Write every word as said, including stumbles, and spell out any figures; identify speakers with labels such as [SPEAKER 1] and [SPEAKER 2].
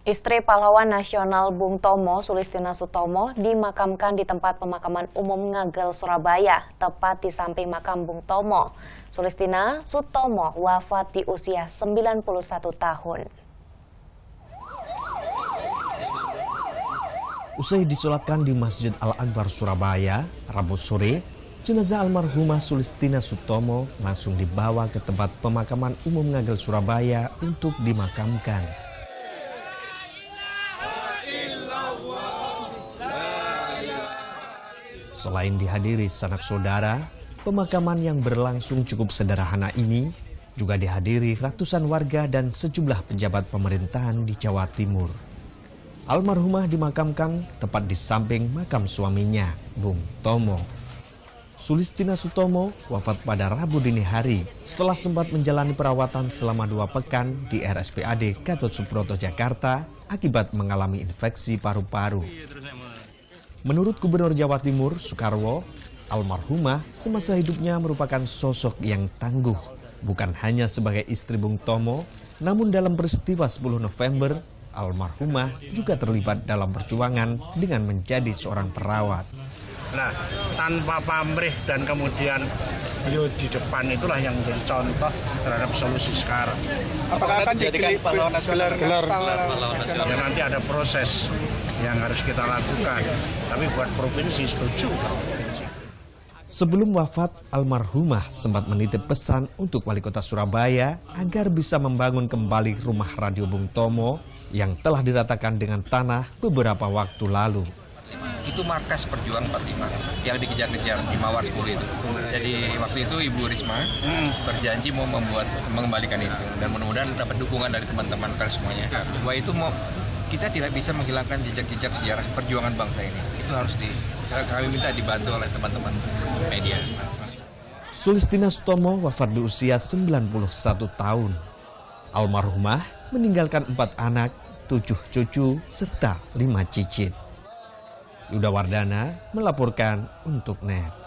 [SPEAKER 1] Istri pahlawan nasional Bung Tomo, Sulistina Sutomo, dimakamkan di tempat pemakaman umum Ngagel, Surabaya, tepat di samping makam Bung Tomo. Sulistina Sutomo wafat di usia sembilan puluh satu tahun.
[SPEAKER 2] Usai disolatkan di Masjid Al-Akbar, Surabaya, Rabu sore, jenazah almarhumah Sulistina Sutomo langsung dibawa ke tempat pemakaman umum Ngagel, Surabaya untuk dimakamkan. Selain dihadiri sanak saudara, pemakaman yang berlangsung cukup sederhana ini juga dihadiri ratusan warga dan sejumlah pejabat pemerintahan di Jawa Timur. Almarhumah dimakamkan tepat di samping makam suaminya, Bung Tomo. Sulistina Sutomo wafat pada Rabu dini hari setelah sempat menjalani perawatan selama dua pekan di R S P A D Gatot Subroto, Jakarta akibat mengalami infeksi paru-paru. Menurut Gubernur Jawa Timur, Soekarwo, almarhumah semasa hidupnya merupakan sosok yang tangguh, bukan hanya sebagai istri Bung Tomo, namun dalam peristiwa sepuluh November, almarhumah juga terlibat dalam perjuangan dengan menjadi seorang perawat.
[SPEAKER 3] Nah, tanpa pamrih dan kemudian beliau di depan itulah yang menjadi contoh terhadap solusi sekarang.
[SPEAKER 4] Apakah akan jadi pahlawan nasional?
[SPEAKER 3] Gelar pahlawan nasional. Ya, nanti ada proses yang harus kita lakukan. Tapi buat provinsi setuju.
[SPEAKER 2] Sebelum wafat, almarhumah sempat menitip pesan untuk Wali Kota Surabaya agar bisa membangun kembali rumah radio Bung Tomo yang telah diratakan dengan tanah beberapa waktu lalu.
[SPEAKER 5] Itu markas perjuangan empat puluh lima yang dikejar-kejar di Mawar sepuluh itu. Jadi waktu itu Ibu Risma berjanji mau membuat mengembalikan itu dan mudah-mudahan dapat dukungan dari teman-teman pers semuanya. Bahwa itu mau kita tidak bisa menghilangkan jejak-jejak sejarah perjuangan bangsa ini. Itu harus di kami minta dibantu oleh teman-teman media.
[SPEAKER 2] Sulistina Sutomo wafat di usia sembilan puluh satu tahun. Almarhumah meninggalkan empat anak, tujuh cucu, serta lima cicit. Yuda Wardana melaporkan untuk N E T.